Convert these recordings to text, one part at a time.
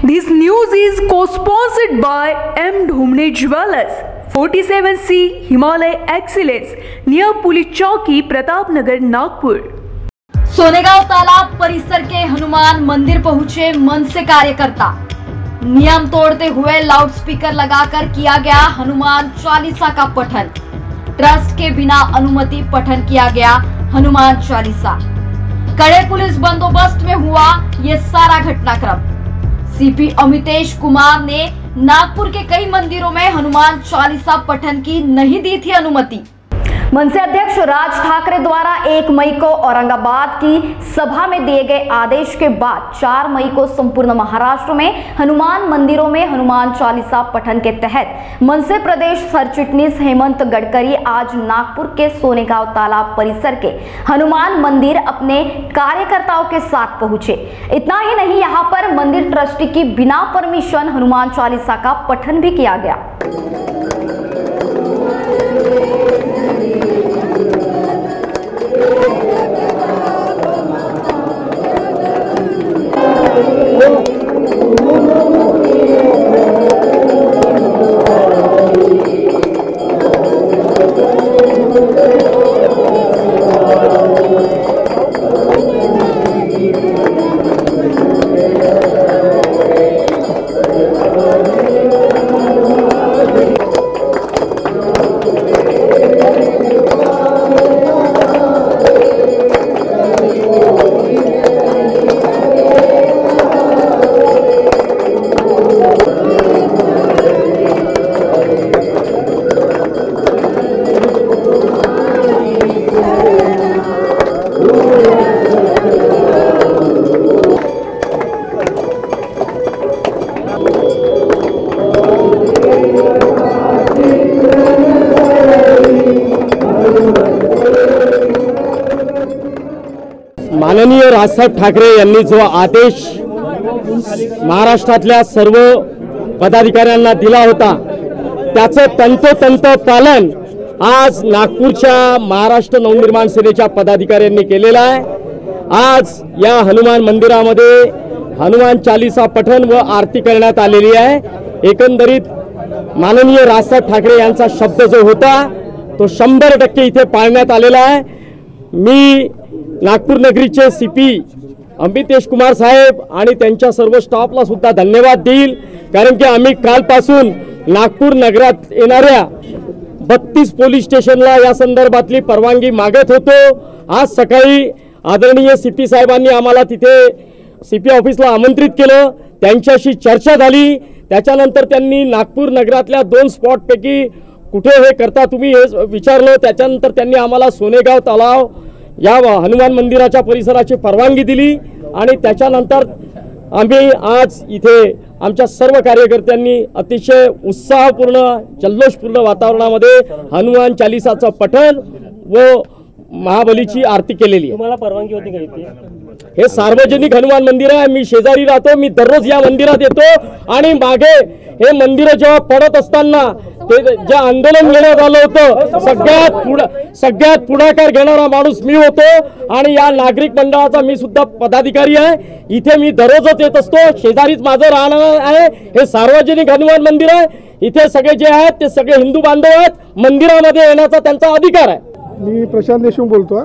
This news is co-sponsored by M. Dhumne Jewelers, 47C Himalay Excellence, near Police Chowki, Pratapnagar, Nagpur. Sonegaon तालाब परिसर के हनुमान मंदिर पहुंचे मनसे कार्यकर्ता। नियम तोड़ते हुए लाउडस्पीकर लगाकर किया गया हनुमान चालीसा का पठन। ट्रस्ट के बिना अनुमति पठन किया गया हनुमान चालीसा। कड़े पुलिस बंदोबस्त में हुआ ये सारा घटनाक्रम। सीपी अमितेश कुमार ने नागपुर के कई मंदिरों में हनुमान चालीसा पठन की नहीं दी थी अनुमति। मनसे अध्यक्ष राज ठाकरे द्वारा 1 मई को औरंगाबाद की सभा में दिए गए आदेश के बाद 4 मई को संपूर्ण महाराष्ट्र में हनुमान मंदिरों में हनुमान चालीसा पठन के तहत मनसे प्रदेश सरचिटनीस हेमंत गडकरी आज नागपुर के सोनेगांव तालाब परिसर के हनुमान मंदिर अपने कार्यकर्ताओं के साथ पहुंचे। इतना ही नहीं, यहाँ पर मंदिर ट्रस्टी की बिना परमिशन हनुमान चालीसा का पठन भी किया गया। माननीय राजसाहेब ठाकरे यांनी जो आदेश महाराष्ट्रातल्या सर्व पदाधिकाऱ्यांना दिला होता त्याचं तंतोतंत पालन आज नागपूरच्या महाराष्ट्र नवनिर्माण सेनेच्या पदाधिकाऱ्यांनी केलेलं आहे। आज या हनुमान मंदिरामध्ये हनुमान चालीसा पठण व आरती करण्यात आलेली आहे। एकंदरीत माननीय राजसाहेब ठाकरे यांचा शब्द जो होता तो 100% इथे पाळण्यात आलेला आहे। मी नागपूर नगरीचे सीपी अमितेश कुमार साहेब आणि त्यांच्या सर्व स्टाफला सुद्धा धन्यवाद देईल, कारण की आम्ही कालपासून नागपूर नगरात येणाऱ्या 32 पोलीस स्टेशनला या संदर्भातली परवानगी मागत होतो। आज सकाळी आदरणीय सीपी साहेबांनी आम्हाला तिथे सीपी ऑफिसला आमंत्रित केलं, त्यांच्याशी चर्चा झाली। त्याच्यानंतर त्यांनी नागपूर नगरातल्या 2 स्पॉटपैकी कुठे हे करता तुम्ही हे विचारलं। त्याच्यानंतर त्यांनी आम्हाला सोनेगाव तलाव या हनुमान मंदिराच्या परिसराची परवानगी दिली आणि त्याच्यानंतर आम्ही आज इथे आमच्या सर्व कार्यकर्त्यांनी अतिशय उत्साहपूर्ण जल्लोषपूर्ण वातावरणामध्ये हनुमान चालीसाचं पठण व महाबलीची आरती केलेली आहे। तुम्हाला परवानगी होती का इथे? हे सार्वजनिक हनुमान मंदिर आहे, मी शेजारी राहतो, मी दररोज या मंदिरात येतो आणि मागे हे मंदिर जेव्हा पडत असताना ते जे आंदोलन घेण्यात आलं होतं सगळ्यात पुढाकार घेणारा माणूस मी होतो आणि या नागरिक मंडळाचा मी सुद्धा पदाधिकारी आहे। इथे मी दररोजच येत असतो, शेजारीच माझं राहणं आहे। हे सार्वजनिक हनुमान मंदिर आहे, इथे सगळे जे आहेत ते सगळे हिंदू बांधव आहेत, मंदिरामध्ये येण्याचा त्यांचा अधिकार आहे। मी प्रशांत देशमुख बोलतो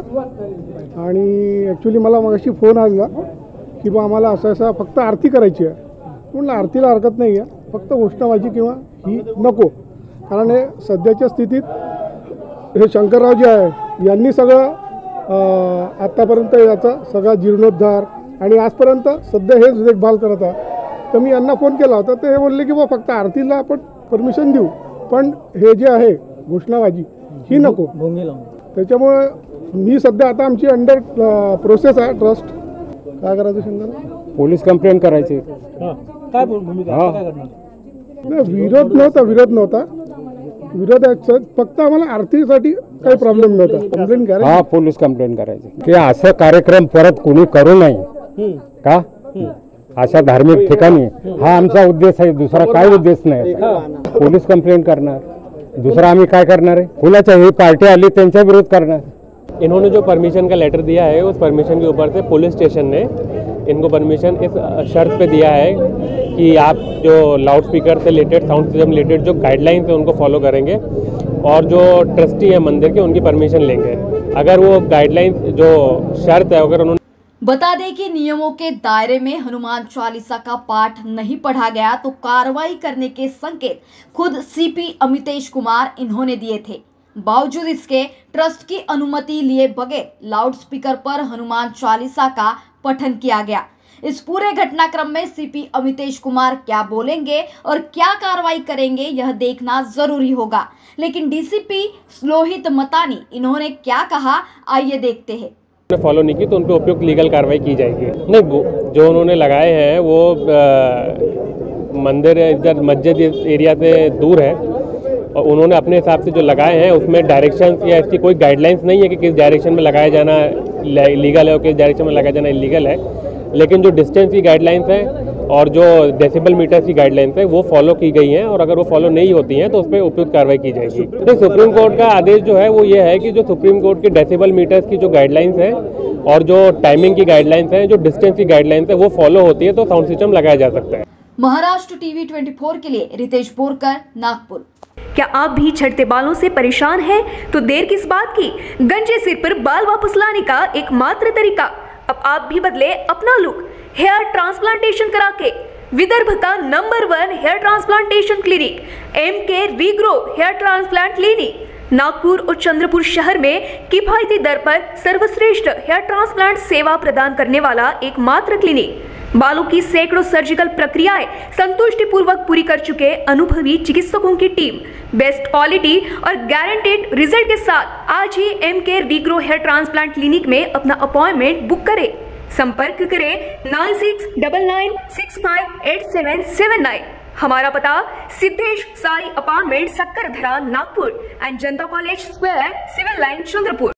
आणि ॲक्च्युली मला मगाशी फोन आला की बा आम्हाला असं फक्त आरती करायची आहे। म्हणलं आरतीला हरकत नाही आहे, फक्त घोषणाबाजी किंवा ही नको, कारण हे सध्याच्या स्थितीत हे शंकरराव जे आहे यांनी सगळं आत्तापर्यंत याचा सगळा जीर्णोद्धार आणि आजपर्यंत सध्या हेच देखभाल करत आहे। तर मी यांना फोन केला होता, तर हे बोलले की बा फक्त आरतीला आपण परमिशन देऊ, पण हे जे आहे घोषणाबाजी ही नको। त्याच्यामुळे मी सध्या आता आमची अंडर प्रोसेस आहे ट्रस्ट। काय करायचं शंकर? पोलीस कंप्लेंट करायची। काय भूमिका काय करणार? नाही, विरोध नव्हता फक्त आम्हाला आरतीसाठी काही प्रॉब्लेम नव्हता। कंप्लेंट करायची, हा पोलीस कंप्लेंट करायची की असं कार्यक्रम परत कोणी करू नये का, अशा धार्मिक ठिकाणी। हा आमचा उद्देश आहे, दुसरा काय उद्देश नाही। पोलीस कंप्लेंट करणार, दूसरा आम्ही काय करणार आहे? कुणाच्या ही पार्टी आली त्यांचा विरोध करणार। इन्होंने जो परमिशन का लेटर दिया है उस परमिशन के ऊपर से पुलिस स्टेशन ने इनको परमिशन इस शर्त पे दिया है कि आप जो लाउड स्पीकर से रिलेटेड, साउंड सिस्टम रिलेटेड जो गाइडलाइंस है उनको फॉलो करेंगे और जो ट्रस्टी है मंदिर के उनकी परमिशन लेंगे। अगर वो गाइडलाइंस जो शर्त है अगर उन्होंने बता दें कि नियमों के दायरे में हनुमान चालीसा का पाठ नहीं पढ़ा गया तो कार्रवाई करने के संकेत खुद सीपी अमितेश कुमार इन्होंने दिए थे। बावजूद इसके ट्रस्ट की अनुमति लिए बगैर लाउड स्पीकर पर हनुमान चालीसा का पठन किया गया। इस पूरे घटनाक्रम में सीपी अमितेश कुमार क्या बोलेंगे और क्या कार्रवाई करेंगे यह देखना जरूरी होगा। लेकिन डीसीपी लोहित मतानी इन्होंने क्या कहा, आइए देखते हैं। फॉलो नहीं की तो उन पर उपयुक्त लीगल कार्रवाई की जाएगी। नहीं, जो उन्होंने लगाए हैं वो मंदिर इधर मस्जिद एरिया से दूर है और उन्होंने अपने हिसाब से जो लगाए हैं उसमें डायरेक्शंस या इसकी कोई गाइडलाइंस नहीं है कि किस डायरेक्शन में लगाया जाना लीगल है और किस डायरेक्शन में लगाया जाना इलीगल है। लेकिन जो डिस्टेंस की गाइडलाइंस है और जो डेसिबल मीटर्स की गाइडलाइंस है वो फॉलो की गई हैं और अगर वो फॉलो नहीं होती हैं तो उस पर उपयुक्त कार्रवाई की जाएगी। तो सुप्रीम कोर्ट का आदेश जो है वो ये है कि जो सुप्रीम कोर्ट के डेसिबल मीटर्स की जो गाइडलाइंस है और जो टाइमिंग की गाइडलाइंस है, जो डिस्टेंस की गाइडलाइंस है वो फॉलो होती है तो साउंड सिस्टम लगाया जा सकता है। महाराष्ट्र टीवी 24 के लिए रितेश बोरकर, नागपुर। क्या आप भी झड़ते बालों से परेशान हैं? तो देर किस बात की, गंजे सिर पर बाल वापस लाने का एकमात्र तरीका। अब आप भी बदले अपना लुक हेयर ट्रांसप्लांटेशन करा के। विदर्भ का number 1 hair transplantation clinic MK regrow hair transplant clinic Nagpur और चंद्रपुर शहर में किफायती दर पर सर्वश्रेष्ठ हेयर ट्रांसप्लांट सेवा प्रदान करने वाला एकमात्र क्लिनिक। बालों की सैकड़ों सर्जिकल प्रक्रियाएं संतुष्टिपूर्वक पूरी कर चुके अनुभवी चिकित्सकों की टीम बेस्ट क्वालिटी और गारंटेड रिजल्ट के साथ आज ही MK regrow hair transplant clinic में अपना अपॉइंटमेंट बुक करें। संपर्क करें 9699658779। हमारा पता Siddhesh Sai apartment Sakkardara Nagpur and Janata college square civil line Chandrapur.